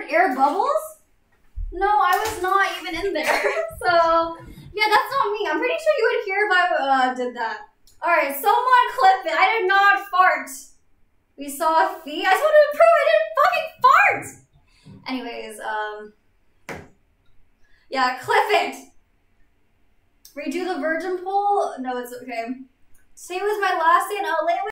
heard air bubbles? No, I was not even in there. So, yeah, that's not me. I'm pretty sure you would hear if I did that. Alright, someone clip it. I did not fart. We saw a fee. I just wanted to prove I didn't fucking fart. Anyways, yeah, clip it. Redo the virgin poll? No, it's okay. Today was my last day in LA.